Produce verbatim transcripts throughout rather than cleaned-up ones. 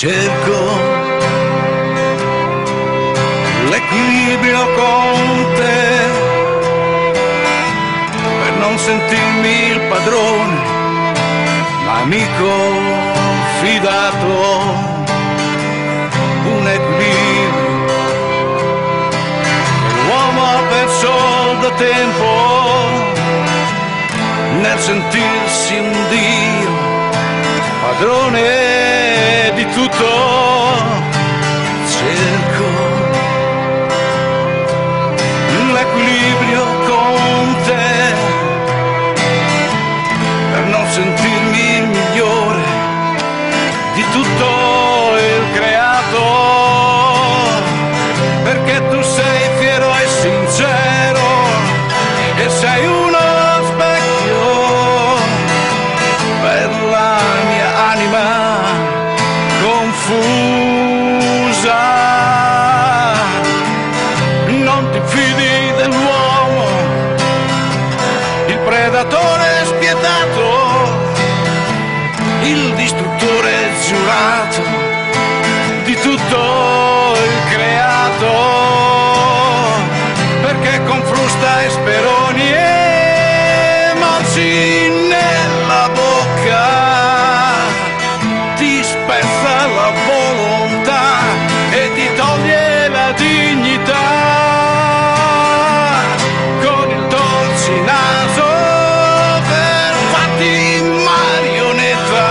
cerco l'equilibrio con te per non sentirmi il padrone, ma amico fidato, un equilibrio che l'uomo ha perso da tempo nel sentirsi un dio, padrone di tutto. Cerco l'equilibrio con te per non sentirmi il migliore di tutto il creato, perché tu sei fiero e sincero e sei uno specchio per la mia anima confusa. Non ti fidi dell'uomo, il predatore spietato, il distruttore giurato di tutto il creato, perché con frusta e speroni e morsi nella bocca ti spezza la volontà e ti toglie la dignità. Con il torcinaso per farti marionetta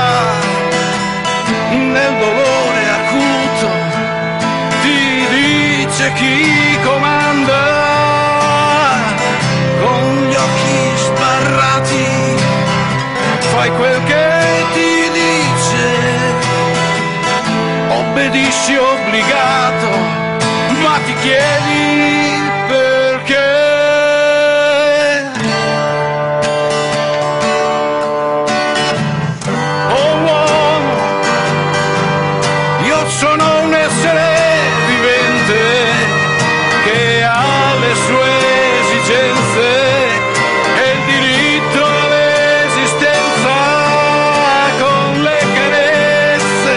nel dolore acuto ti dice chi comanda. Con gli occhi sbarrati fai quel che ti dice, obbedisci obbligato, ma ti chiedi perché. Oh uomo, io sono un essere vivente che ha le sue esigenze e il diritto all'esistenza. Con le carezze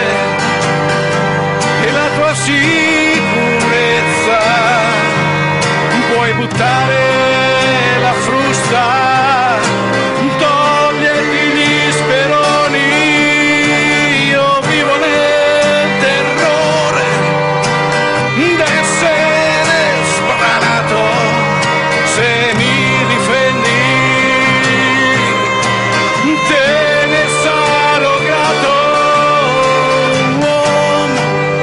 e la tua sicurezza puoi buttare la frusta, toglierti gli speroni. Io vivo nel terrore d'essere sbranato. Se mi difendi te ne sarò grato. Uomo,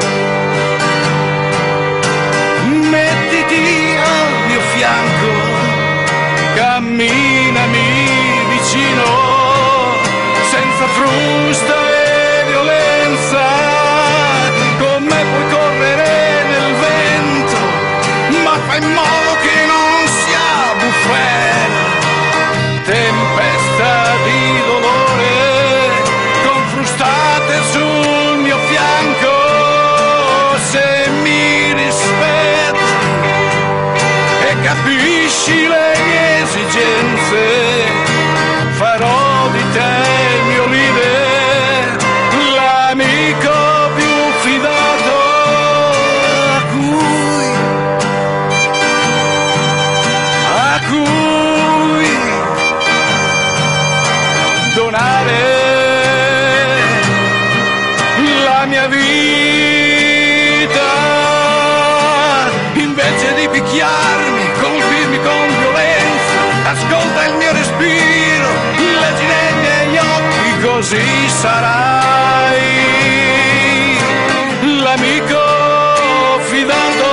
mettiti al mio fianco, camminami vicino, senza frusta e violenza. Con me puoi correre nel vento, ma fai in modo che non sia bufera, tempesta di dolore, con frustate sul mio fianco. Se mi rispetti e capisci le mie esigenze, farò di te il mio leader, l'amico più fidato a cui, a cui donare la mia vita. Invece di picchiarmi, colpirmi con violenza, ascolta il mio respiro, leggi nei miei occhi, così sarai l'amico fidato.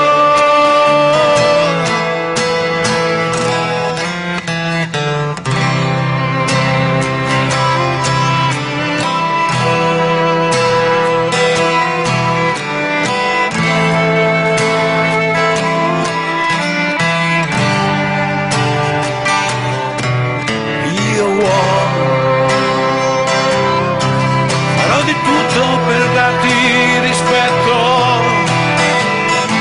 Io uomo farò di tutto per darti rispetto,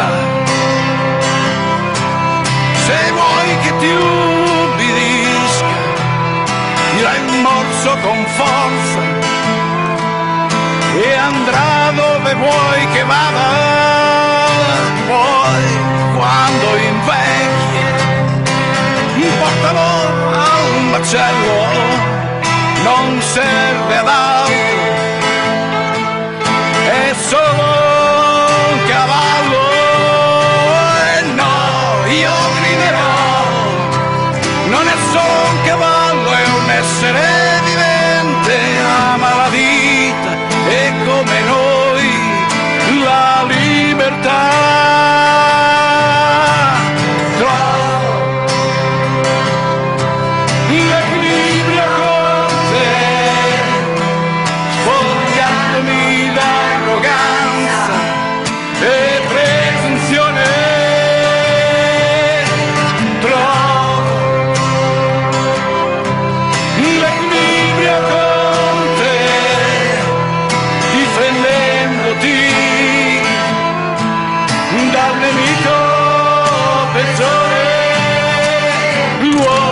Se vuoi che ti ubbidisca, direi morso con forza e andrà dove vuoi che vada. Poi quando invecchi portalo a un macello, non serve ad altro, è solo un cavallo. E no, io griderò, non è solo un cavallo, è un essere vivente, ama la vita e come noi la libertà. L'equilibrio con te, spogliandomi d'arroganza e presunzione, trovo l'equilibrio con te, difendendoti dal nemico peggiore, l'uomo.